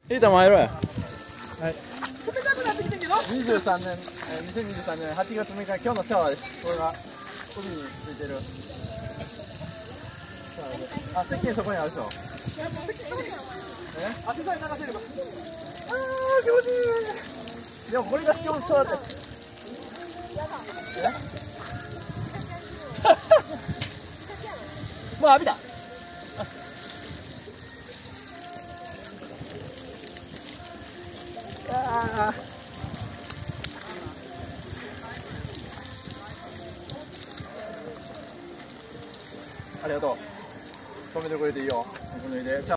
いいたま入ろうや。はい。 冷たくなってきてんけど。 2023年8月6日、今日のシャワーです。これが海についてる。あ、石鹸そこにあるでしょ。 汗さえ流せれば。 あー、気持ちいい。でもこれが今日そうだって。もう浴びた。ありがとう。止めてくれていいよ。ここ脱いで。